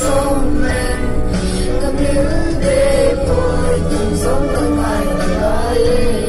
sông lên cầm những đêm tôi từng sống từng ngày ngày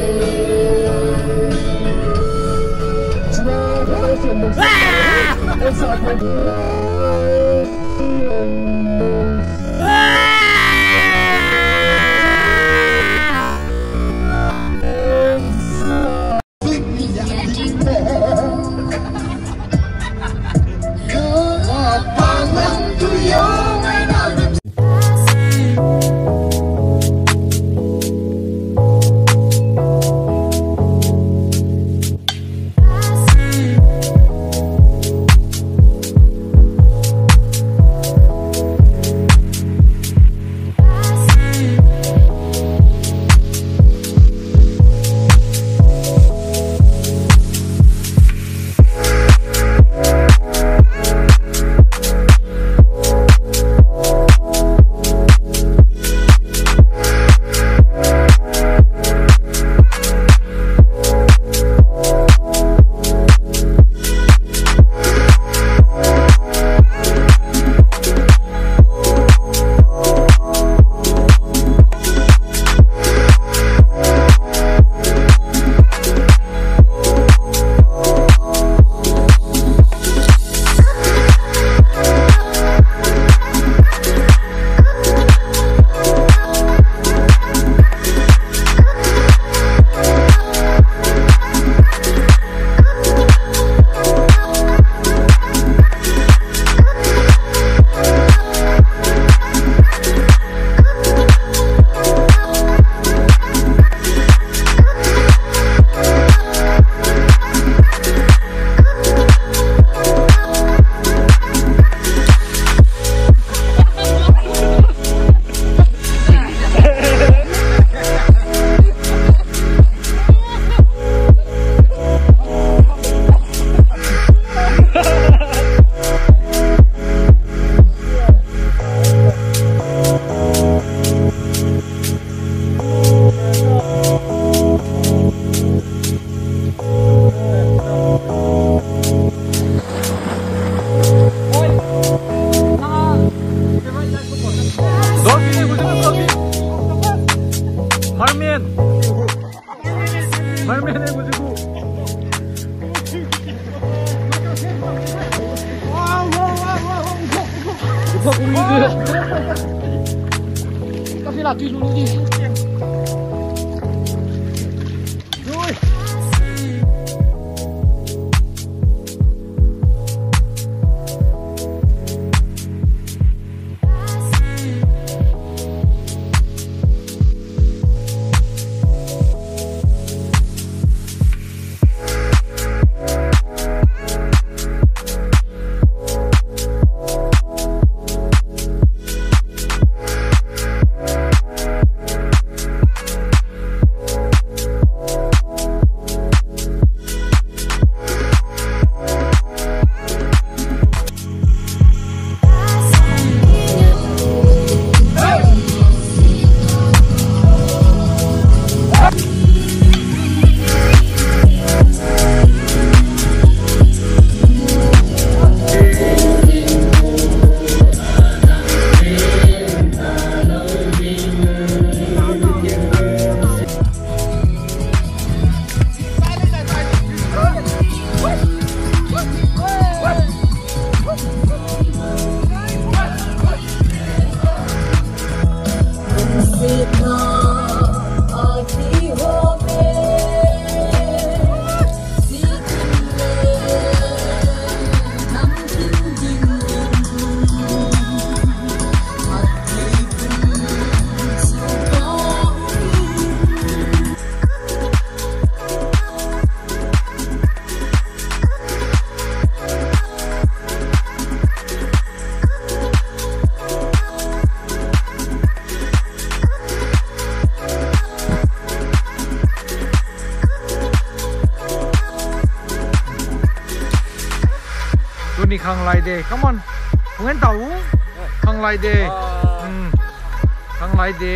말면 해가지고 Cà phê là tùy luôn đi. Rồi. Ni khang lai de, come on, hungen tau, khang lai de, khang lai de,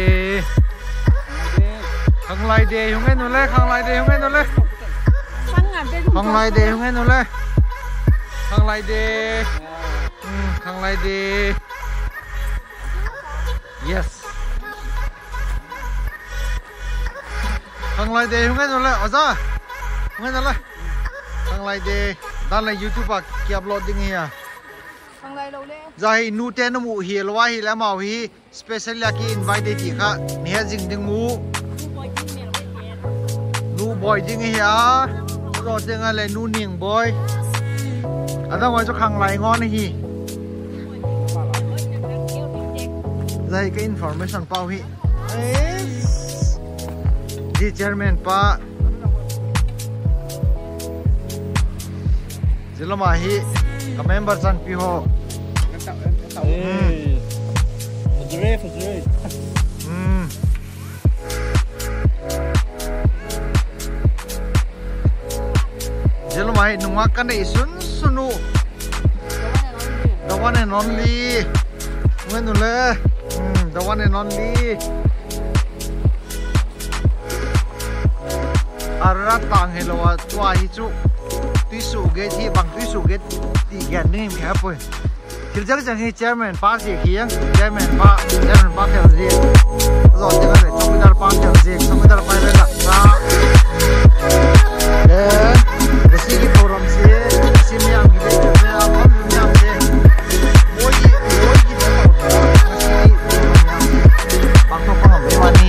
khang lai de, hungen nule, khang lai de, hungen nule, khang lai de, hungen nule, khang lai de, khang lai de, yes khang lai de hung ngai le aza hung ngai le khang lai de dan lai YouTube à kia upload ding ya Thằng này đâu đấy? zai nu te no mu hi lwa hi la mau hi special ya ki invite ti kha ni ha jing ding mu nu boy jing ya ro jing ale nu ning boy ada wa cho khang lai ngon hi zai cái information pau hi di chairman pa Zilama hi ka member san pi ho Fazure. Zilama hi nunga kan ei sun sunu the one and only when le the one and only arra tang helwa twa hi chu tuy su ge thi bang tuy su ge ti gan nim kha poi kil jang jang hi chairman pa si khiang chairman pa khel ji zo te ga le chokidar pa khel ji chokidar pa le la sa resi ki forum se si me am gi le me am me am se moi ki ba ta si ba to pa me mani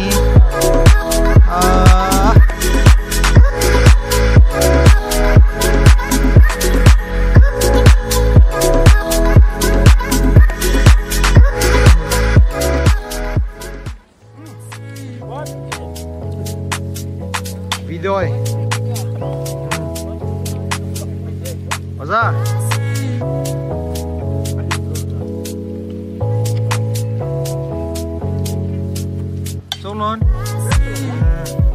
video ơi ra xuống luôn